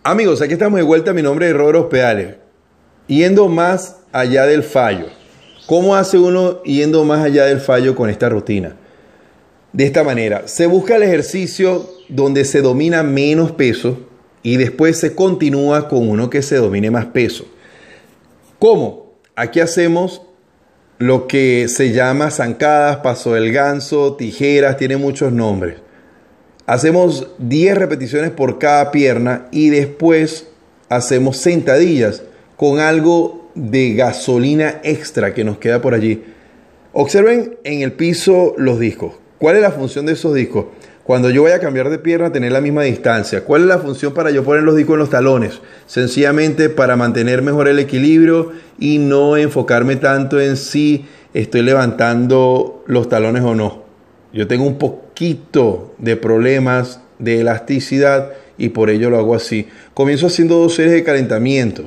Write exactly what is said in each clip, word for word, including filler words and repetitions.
Amigos, aquí estamos de vuelta. Mi nombre es Robert Hospedales. Yendo más allá del fallo. ¿Cómo hace uno yendo más allá del fallo con esta rutina? De esta manera, se busca el ejercicio donde se domina menos peso y después se continúa con uno que se domine más peso. ¿Cómo? Aquí hacemos lo que se llama zancadas, paso del ganso, tijeras, tiene muchos nombres. Hacemos diez repeticiones por cada pierna y después hacemos sentadillas con algo de gasolina extra que nos queda por allí. Observen en el piso los discos. ¿Cuál es la función de esos discos? Cuando yo vaya a cambiar de pierna, tener la misma distancia. ¿Cuál es la función para yo poner los discos en los talones? Sencillamente para mantener mejor el equilibrio y no enfocarme tanto en si estoy levantando los talones o no. Yo tengo un poquito de problemas de elasticidad y por ello lo hago así. Comienzo haciendo dos series de calentamiento.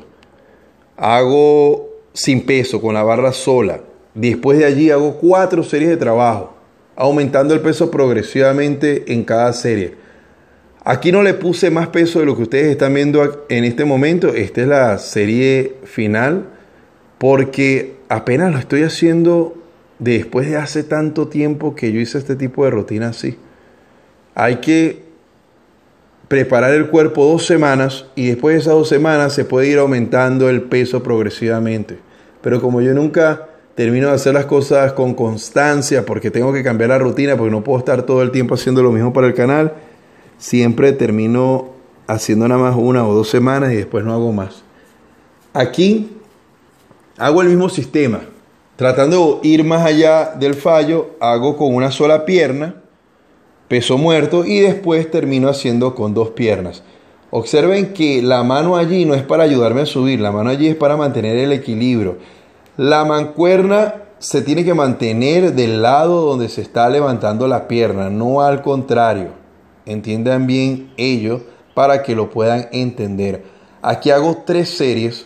Hago sin peso, con la barra sola. Después de allí hago cuatro series de trabajo, aumentando el peso progresivamente en cada serie. Aquí no le puse más peso de lo que ustedes están viendo en este momento. Esta es la serie final porque apenas lo estoy haciendo después de hace tanto tiempo que yo hice este tipo de rutina así. Hay que preparar el cuerpo dos semanas y después de esas dos semanas se puede ir aumentando el peso progresivamente. Pero como yo nunca termino de hacer las cosas con constancia porque tengo que cambiar la rutina, porque no puedo estar todo el tiempo haciendo lo mismo para el canal, siempre termino haciendo nada más una o dos semanas y después no hago más. Aquí hago el mismo sistema. Tratando de ir más allá del fallo, hago con una sola pierna, peso muerto, y después termino haciendo con dos piernas. Observen que la mano allí no es para ayudarme a subir, la mano allí es para mantener el equilibrio. La mancuerna se tiene que mantener del lado donde se está levantando la pierna, no al contrario. Entiendan bien ello para que lo puedan entender. Aquí hago tres series.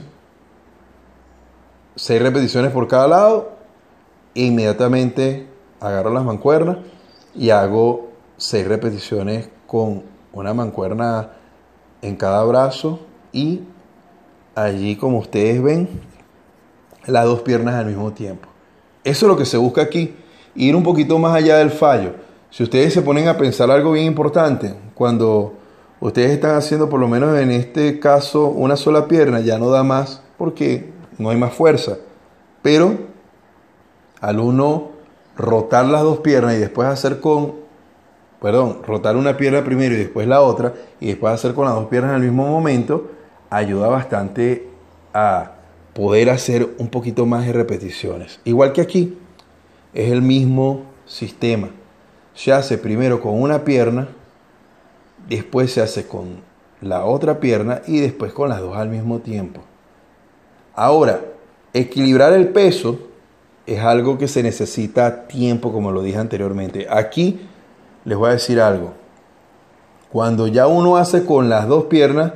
seis repeticiones por cada lado e inmediatamente agarro las mancuernas y hago seis repeticiones con una mancuerna en cada brazo y allí, como ustedes ven, las dos piernas al mismo tiempo. Eso es lo que se busca aquí, ir un poquito más allá del fallo. Si ustedes se ponen a pensar algo bien importante, cuando ustedes están haciendo, por lo menos en este caso, una sola pierna, ya no da más porque no hay más fuerza. Pero al uno rotar las dos piernas y después hacer con, perdón, rotar una pierna primero y después la otra y después hacer con las dos piernas al mismo momento, ayuda bastante a poder hacer un poquito más de repeticiones. Igual que aquí, es el mismo sistema. Se hace primero con una pierna, después se hace con la otra pierna y después con las dos al mismo tiempo. Ahora, equilibrar el peso es algo que se necesita tiempo, como lo dije anteriormente. Aquí les voy a decir algo. Cuando ya uno hace con las dos piernas,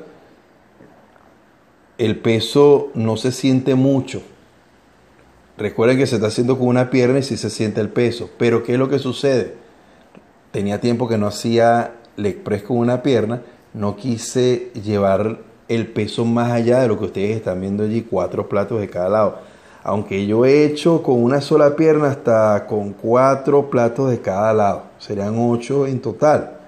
el peso no se siente mucho. Recuerden que se está haciendo con una pierna y sí se siente el peso. Pero ¿qué es lo que sucede? Tenía tiempo que no hacía leg press con una pierna. No quise llevar el peso más allá de lo que ustedes están viendo allí, cuatro platos de cada lado. Aunque yo he hecho con una sola pierna hasta con cuatro platos de cada lado. Serían ocho en total.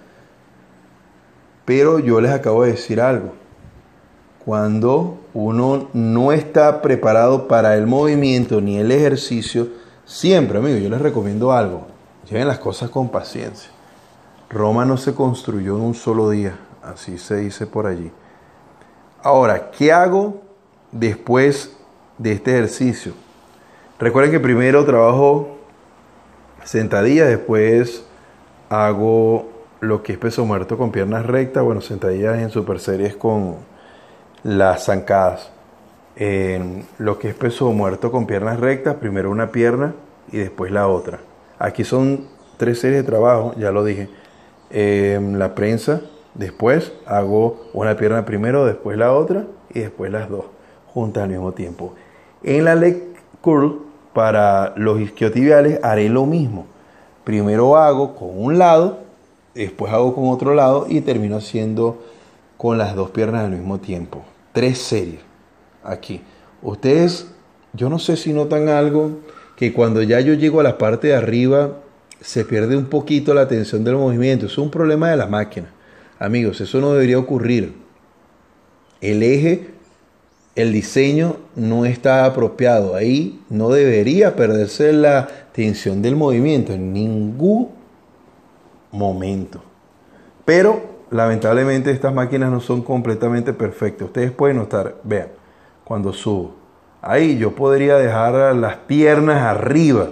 Pero yo les acabo de decir algo. Cuando uno no está preparado para el movimiento ni el ejercicio, siempre, amigos, yo les recomiendo algo. Lleven las cosas con paciencia. Roma no se construyó en un solo día. Así se dice por allí. Ahora, ¿qué hago después de este ejercicio? Recuerden que primero trabajo sentadillas, después hago lo que es peso muerto con piernas rectas, bueno, sentadillas en super series con las zancadas. En lo que es peso muerto con piernas rectas, primero una pierna y después la otra. Aquí son tres series de trabajo, ya lo dije. En la prensa, después hago una pierna primero, después la otra y después las dos juntas al mismo tiempo. En la leg curl, para los isquiotibiales, haré lo mismo. Primero hago con un lado, después hago con otro lado y termino haciendo con las dos piernas al mismo tiempo. Tres series. Aquí. Ustedes, yo no sé si notan algo, que cuando ya yo llego a la parte de arriba, se pierde un poquito la tensión del movimiento. Eso es un problema de la máquina. Amigos, eso no debería ocurrir. El eje, el diseño no está apropiado. Ahí no debería perderse la tensión del movimiento en ningún momento. Pero lamentablemente estas máquinas no son completamente perfectas. Ustedes pueden notar, vean, cuando subo, ahí yo podría dejar las piernas arriba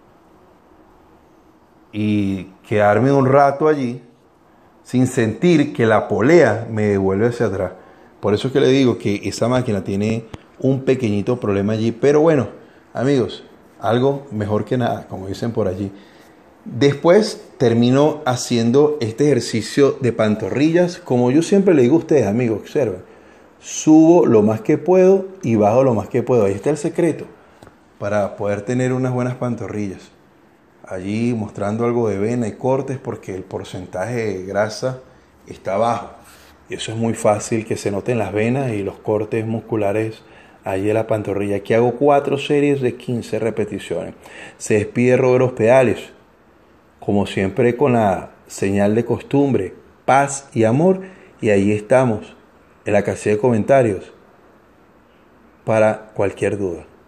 y quedarme un rato allí sin sentir que la polea me devuelve hacia atrás. Por eso es que le digo que esa máquina tiene un pequeñito problema allí. Pero bueno, amigos, algo mejor que nada, como dicen por allí. Después termino haciendo este ejercicio de pantorrillas. Como yo siempre le digo a ustedes, amigos, observen. Subo lo más que puedo y bajo lo más que puedo. Ahí está el secreto para poder tener unas buenas pantorrillas. Allí mostrando algo de vena y cortes porque el porcentaje de grasa está bajo. Y eso es muy fácil que se noten las venas y los cortes musculares allí en la pantorrilla. Aquí hago cuatro series de quince repeticiones. Se despide Roberto Pedales. Como siempre con la señal de costumbre, paz y amor. Y ahí estamos en la casilla de comentarios para cualquier duda.